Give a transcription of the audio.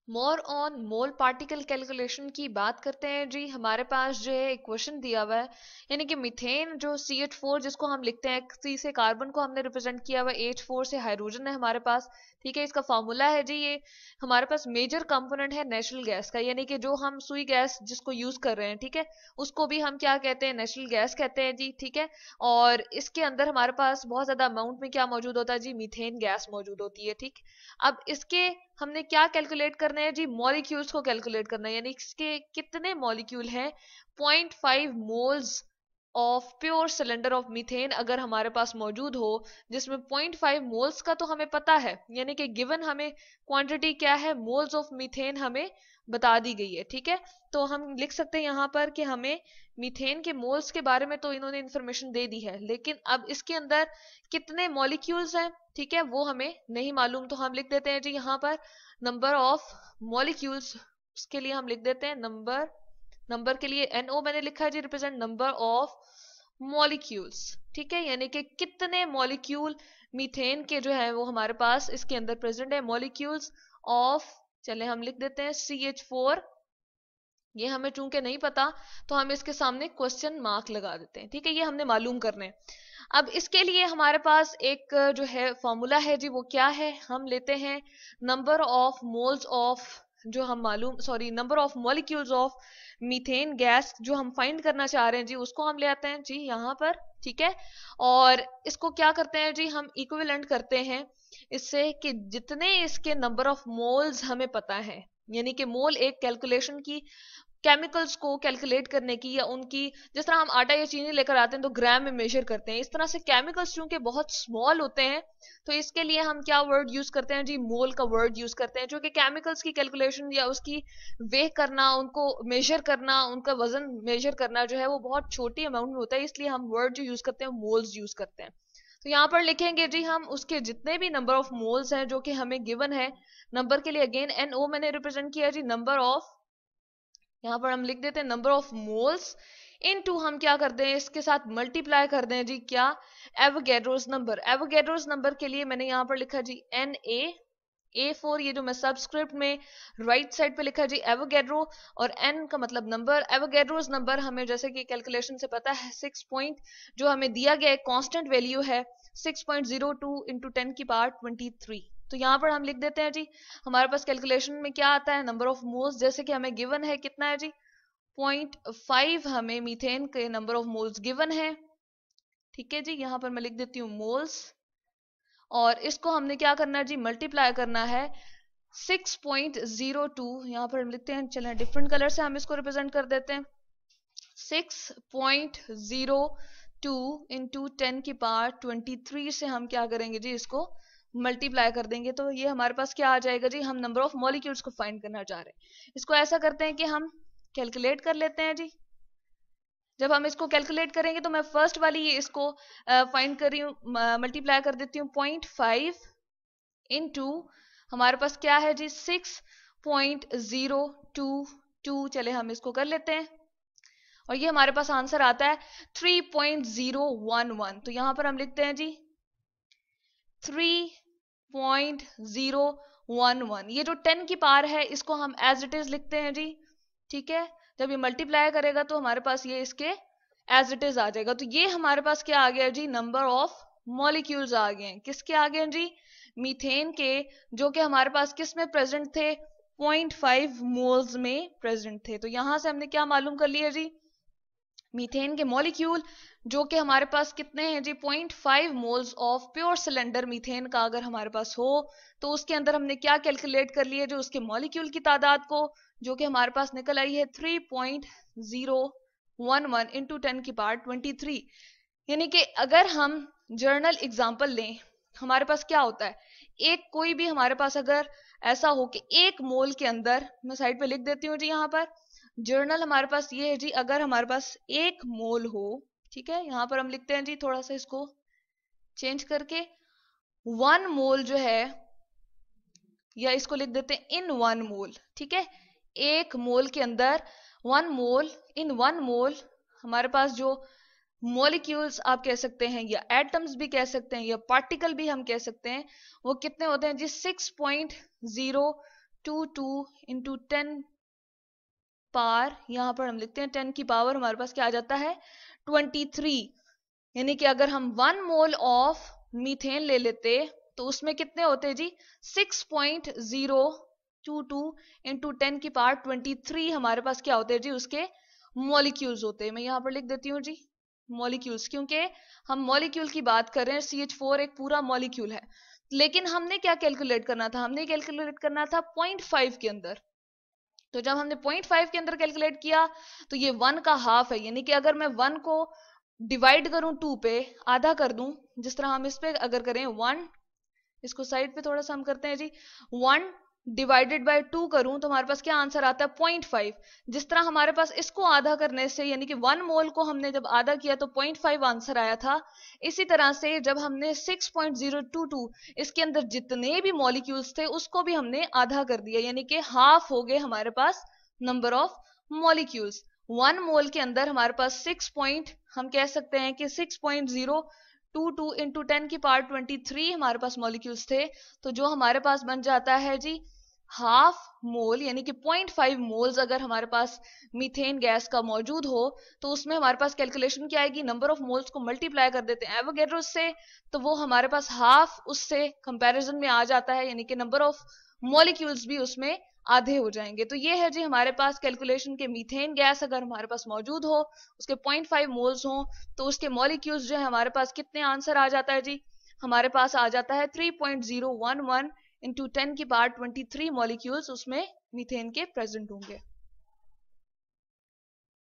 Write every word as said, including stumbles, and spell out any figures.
More on mole particle calculation की बात करते हैं जी। हमारे पास जो है एक क्वेश्चन दिया हुआ है, यानी कि मीथेन जो सी एच फोर जिसको हम लिखते हैं, सी से कार्बन को हमने रिप्रेजेंट किया हुआ, एच फोर से हाइड्रोजन है हमारे पास। ठीक है, इसका फॉर्मूला है जी ये हमारे पास मेजर कंपोनेंट है नेचुरल गैस का, यानी कि जो हम सुई गैस जिसको यूज कर रहे हैं, ठीक है, उसको भी हम क्या कहते हैं, नेचुरल गैस कहते हैं जी। ठीक है, और इसके अंदर हमारे पास बहुत ज्यादा अमाउंट में क्या मौजूद होता है जी, मीथेन गैस मौजूद होती है। ठीक, अब इसके हमने क्या कैलकुलेट करना है जी, मॉलिक्यूल्स को कैलकुलेट करना है, यानी इसके कितने मॉलिक्यूल हैं। Point five moles of pure cylinder of methane अगर हमारे पास मौजूद हो, जिसमें पॉइंट फाइव मोल्स का तो हमें पता है, यानी कि गिवन हमें क्वांटिटी क्या है, मोल्स ऑफ मीथेन हमें बता दी गई है। ठीक है, तो हम लिख सकते हैं यहाँ पर कि हमें मीथेन के मोल्स के बारे में तो इन्होंने इंफॉर्मेशन दे दी है, लेकिन अब इसके अंदर कितने मॉलिक्यूल्स हैं, ठीक है, वो हमें नहीं मालूम। तो हम लिख देते हैं जी यहाँ पर नंबर ऑफ मॉलिक्यूल्स, उसके लिए हम लिख देते हैं नंबर, नंबर के लिए एन ओ मैंने लिखा है जी, रिप्रेजेंट नंबर ऑफ मॉलिक्यूल्स। ठीक है, यानी कि कितने मॉलिक्यूल मीथेन के जो है वो हमारे पास इसके अंदर प्रेजेंट है, मॉलिक्यूल्स ऑफ, चले हम लिख देते हैं सी एच फोर। ये हमें चूंकि नहीं पता तो हम इसके सामने क्वेश्चन मार्क लगा देते हैं। ठीक है, ये हमने मालूम करने हैं। अब इसके लिए हमारे पास एक जो है फॉर्मूला है जी, वो क्या है, हम लेते हैं नंबर ऑफ मोल्स ऑफ, जो हम मालूम sorry number of molecules of methane gas जो हम फाइंड करना चाह रहे हैं जी, उसको हम ले आते हैं जी यहाँ पर। ठीक है, और इसको क्या करते हैं जी, हम इक्विवेलेंट करते हैं इससे कि जितने इसके नंबर ऑफ मोल्स हमें पता है, यानी कि मोल एक कैलकुलेशन की, केमिकल्स को कैलकुलेट करने की, या उनकी, जिस तरह हम आटा या चीनी लेकर आते हैं तो ग्राम में मेजर करते हैं, इस तरह से केमिकल्स चूंकि बहुत स्मॉल होते हैं, तो इसके लिए हम क्या वर्ड यूज करते हैं जी, मोल का वर्ड यूज करते हैं, जो कि केमिकल्स की कैलकुलेशन या उसकी वे करना, उनको मेजर करना, उनका वजन मेजर करना जो है वो बहुत छोटी अमाउंट में होता है, इसलिए हम वर्ड जो यूज करते हैं मोल्स यूज करते हैं। तो यहाँ पर लिखेंगे जी हम उसके जितने भी नंबर ऑफ मोल्स हैं जो कि हमें गिवन है, नंबर के लिए अगेन एन ओ मैंने रिप्रेजेंट किया जी, नंबर ऑफ, यहाँ पर हम लिख देते हैं नंबर ऑफ मोल्स इनटू, हम क्या करते हैं इसके साथ मल्टीप्लाई कर दें जी क्या, एवोगैड्रोस नंबर। एवोगैड्रोस नंबर के लिए मैंने यहाँ पर लिखा G N A A four, ये जो मैं सबस्क्रिप्ट में राइट साइड पे लिखा जी एवोगैड्रो, और एन का मतलब नंबर। एवोगैड्रोस नंबर हमें जैसे कि कैलकुलेशन से पता है सिक्स पॉइंट, जो हमें दिया गया एक कांस्टेंट वैल्यू है six point zero two into ten की पावर ट्वेंटी थ्री। तो यहाँ पर हम लिख देते हैं जी, हमारे पास कैलकुलेशन में क्या आता है, नंबर ऑफ मोल्स, जैसे कि हमें गिवन है कितना है जी, पॉइंट फाइव हमें मीथेन के नंबर ऑफ मोल्स गिवन है। ठीक है जी, यहाँ पर मैं लिख देती हूँ मोल्स, और इसको हमने क्या करना है जी, मल्टीप्लाई करना है सिक्स पॉइंट जीरो टू, यहाँ पर हम लिखते हैं, चलें डिफरेंट कलर से हम इसको रिप्रेजेंट कर देते हैं, six point zero two into ten की पावर ट्वेंटी थ्री से हम क्या करेंगे जी, इसको मल्टीप्लाई कर देंगे, तो ये हमारे पास क्या आ जाएगा जी, हम नंबर ऑफ मॉलिक्यूल्स को फाइंड करना चाह रहे हैं। इसको ऐसा करते हैं कि हम कैलकुलेट कर लेते हैं जी। जब हम इसको कैलकुलेट करेंगे तो मैं फर्स्ट वाली ये इसको फाइंड कर रही हूँ, मल्टीप्लाई कर देती हूँ, पॉइंट फाइव इंटू हमारे पास क्या है जी, six point zero two two, चले हम इसको कर लेते हैं, और ये हमारे पास आंसर आता है three point zero one one. तो यहां पर हम लिखते हैं जी three point zero one one. ये जो टेन की पावर है इसको हम एज इट इज लिखते हैं जी। ठीक है, जब ये मल्टीप्लाई करेगा तो हमारे पास ये इसके एज इट इज आ जाएगा। तो ये हमारे पास क्या आ गया जी, नंबर ऑफ मॉलिक्यूल्स आ गए हैं। किसके आ गए जी, मीथेन के, जो कि हमारे पास किस में प्रेजेंट थे, पॉइंट फाइव मोल्स में प्रेजेंट थे। तो यहां से हमने क्या मालूम कर लिया जी, मीथेन के मॉलिक्यूल जो कि हमारे पास कितने हैं जी, point five moles of pure cylinder methane का अगर हमारे पास हो तो उसके अंदर हमने क्या कैलकुलेट कर लिया, जो उसके मॉलिक्यूल की तादाद को, जो कि हमारे पास निकल आई है three point zero one one into ten की पावर ट्वेंटी थ्री। यानी कि अगर हम जर्नल एग्जाम्पल लें, हमारे पास क्या होता है, एक कोई भी हमारे पास अगर ऐसा हो कि एक मोल के अंदर, मैं साइड पे लिख देती हूँ जी यहाँ पर, जर्नल हमारे पास ये है जी, अगर हमारे पास एक मोल हो, ठीक है, यहाँ पर हम लिखते हैं जी थोड़ा सा इसको चेंज करके, वन मोल जो है, या इसको लिख देते हैं इन वन मोल। ठीक है, एक मोल के अंदर one mole, in one mole हमारे पास जो मॉलिक्यूल्स आप कह सकते हैं, या एटम्स भी कह सकते हैं, या पार्टिकल भी हम कह सकते हैं, वो कितने होते हैं जी, six point zero two two into ten power, यहां पर हम लिखते हैं टेन की पावर हमारे पास क्या आ जाता है ट्वेंटी थ्री। यानी कि अगर हम वन मोल ऑफ मीथेन ले लेते तो उसमें कितने होते जी six point zero two two into ten की पावर ट्वेंटी थ्री हमारे पास क्या होते हैं जी उसके मॉलिक्यूल्स होते हैं। मैं यहां पर लिख देती हूँ जी मॉलिक्यूल्स, क्योंकि हम मॉलिक्यूल की बात कर रहे हैं, सी एच फोर एक पूरा मॉलिक्यूल है। लेकिन हमने क्या कैलकुलेट करना था, हमने कैलकुलेट करना था पॉइंट फाइव के अंदर। तो जब हमने पॉइंट फाइव के अंदर कैलकुलेट किया तो ये वन का हाफ है, यानी कि अगर मैं वन को डिवाइड करूं टू पे, आधा कर दूं, जिस तरह हम इस पे अगर करें वन, इसको साइड पे थोड़ा सा हम करते हैं जी, वन डिवाइडेड बाय टू करूं तो हमारे पास क्या आंसर आता है पॉइंट फाइव। जिस तरह हमारे पास इसको आधा करने से, यानी कि वन मोल को हमने जब आधा किया तो पॉइंट फाइव आंसर आया था, इसी तरह से जब हमने six point zero two two इसके अंदर जितने भी मॉलिक्यूल्स थे उसको भी हमने आधा कर दिया, यानी कि हाफ हो गए हमारे पास number of molecules. One mole के अंदर हमारे पास सिक्स पॉइंट, हम कह सकते हैं कि six point zero two two into ten की पावर ट्वेंटी थ्री हमारे पास मॉलिक्यूल्स थे। तो जो हमारे पास बन जाता है जी हाफ मोल, यानी कि पॉइंट फाइव मोल्स अगर हमारे पास मीथेन गैस का मौजूद हो तो उसमें हमारे पास कैलकुलेशन क्या आएगी, नंबर ऑफ मोल्स को मल्टीप्लाई कर देते हैं एवोगैड्रो से, तो वो हमारे पास हाफ उससे कंपैरिजन में आ जाता है, यानी कि नंबर ऑफ मॉलिक्यूल्स भी उसमें आधे हो जाएंगे। तो ये है जी हमारे पास कैलकुलेशन के मीथेन गैस अगर हमारे पास मौजूद हो, उसके पॉइंट फाइव मोल्स हो, तो उसके मॉलिक्यूल्स जो है हमारे पास कितने आंसर आ जाता है जी, हमारे पास आ जाता है three point zero one one into ten की पावर ट्वेंटी थ्री मॉलिक्यूल्स उसमें मीथेन के प्रेजेंट होंगे।